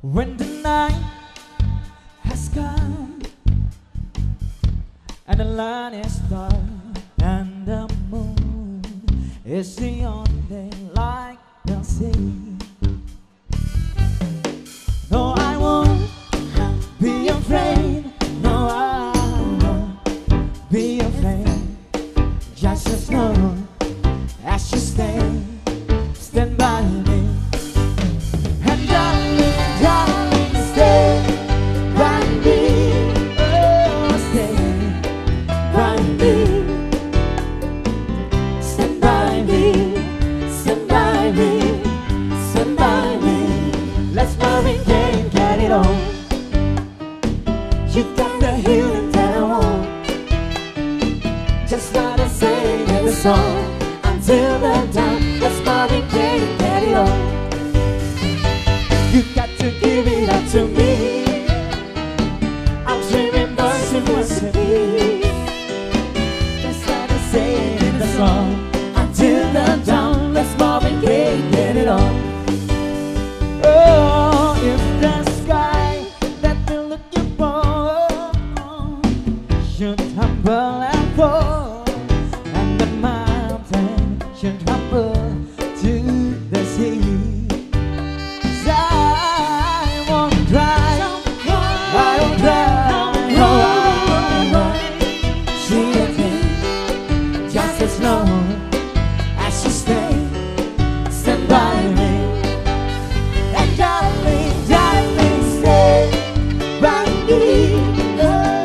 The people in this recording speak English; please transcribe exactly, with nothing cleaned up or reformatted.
When the night has come and the light is dark and the moon is the only light they'll see. No, I won't be afraid. No, I won't be afraid. Just as long as you stay, stand by me. And darling, darling, stay by me. Oh, stay by me. Stand by me, stand by me, stand by me. Let's Marvin Gaye, get it on. You got the healing that I want. Just like I say in the song. Until the dawn, let's Marvin Gaye, get it on. You got to give it up to me. I'm dreaming birds and worship me. Just like I say in the song. Until the dawn, let's Marvin Gaye, get it on. Oh, if the sky that we're looking for should humble and fall, and the mountain should humble to the sea, 'cause I won't cry, I won't cry, no, I won't see a thing. Just as long as you stay, stand by me. And darling, darling, stay by me. Oh.